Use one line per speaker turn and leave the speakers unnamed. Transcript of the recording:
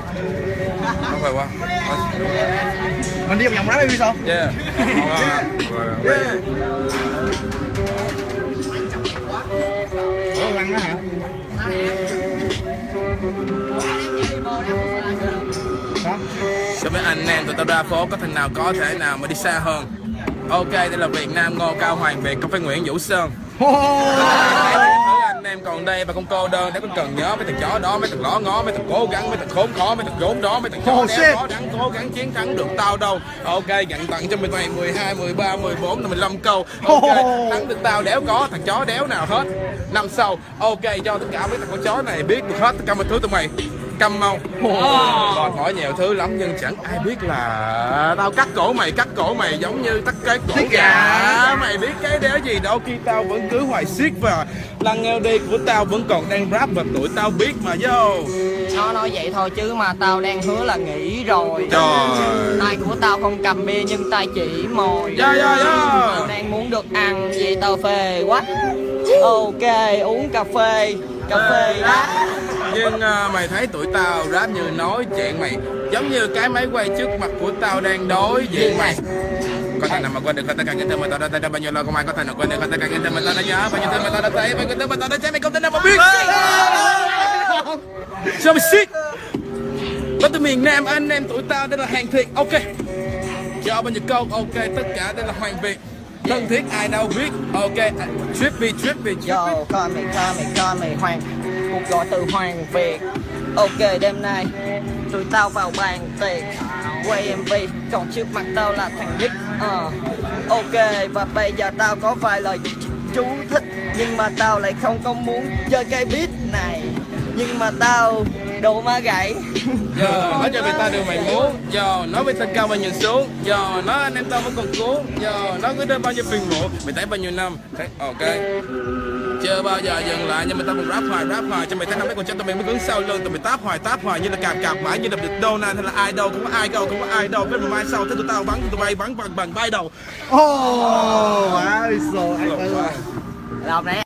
Không phải quá.
Mình đi vòng rap đi sao?
Yeah.
Ủa lăng đó hả?
Cho mấy anh em tụi tao ra phố có thằng nào có thể nào mà đi xa hơn. Ok, đây là Việt Nam Ngô Cao Hoàng Việt, không phải Nguyễn Vũ Sơn. Anh em còn đây và con cô đơn để con cần nhớ mấy thằng chó đó, mấy thằng ló ngó, mấy thằng cố gắng, mấy thằng khốn khó, mấy thằng vốn đó, mấy thằng chó đéo khó đáng cố gắng chiến thắng được tao đâu. Ok, nhận tặng cho mày 12, 13, 14, 15 câu. Ok, thắng được tao đéo có thằng chó đéo nào hết. Năm sau, ok, cho tất cả mấy thằng con chó này biết được hết tất cả mọi thứ tụi mày. Câm mau. Còn hỏi nhiều thứ lắm nhưng chẳng ai biết là tao cắt cổ mày giống như tắt cái cổ gà. Mày biết cái đéo gì đâu khi tao vẫn cứ hoài siết và lăng eo đi của tao vẫn còn đang rap và tụi tao biết mà vô.
Nó nói vậy thôi chứ mà tao đang hứa là nghỉ rồi.
Trời.
Tay của tao không cầm bia nhưng tay chỉ mồi. Tao đang muốn được ăn vì tao phê quá. Ok, uống cà phê đó.
Nhưng mày thấy tụi tao rap như nói chuyện mày giống như cái máy quay trước mặt của tao đang đối diện mày. Có thể nào mà quên được tất cả những thứ mà tao đã bao nhiêu lâu không ai có thể nào quên được tất cả những thứ mà tao đã nhớ, bao nhiêu thứ mà tao đã thấy, bao nhiêu thứ mà tao đã thấy mày không thể nào mà biết. Cho mày shit. Đến từ miền Nam anh em tụi tao đây là hàng thiệt. Ok. Cho bao nhiêu câu. Ok, tất cả đây là Hoàng Việt. Thân thiết ai đâu biết. Ok, Trippy.
Yo, coi mày Hoàng. Cuộc gọi từ Hoàng Việt. Ok, đêm nay tụi tao vào bàn tiệc quay MV, còn trước mặt tao là thằng Nick. Ok, và bây giờ tao có vài lời chú thích, nhưng mà tao lại không có muốn chơi cái beat này. Nhưng mà tao đồ má gãy.
Nói cho người ta điều mày muốn. Nói với thân cao bao nhiêu xuống. Nói anh em tao vẫn còn cuốn. Nói cứ đến bao nhiêu phiền muộn. Mày thấy bao nhiêu năm. Ok. Chưa bao giờ dừng lại nhưng mà tao còn rap hoài cho mày thấy năm mấy con chân tụi mày mới đứng sau lưng tụi mày táp hoài như là cạp mãi như là được Donald hay là ai đâu, không có ai đâu với mà mai sau thế tụi tao bắn tụi bay bắn bằng bay đầu.
Wow, so anh
Lòng này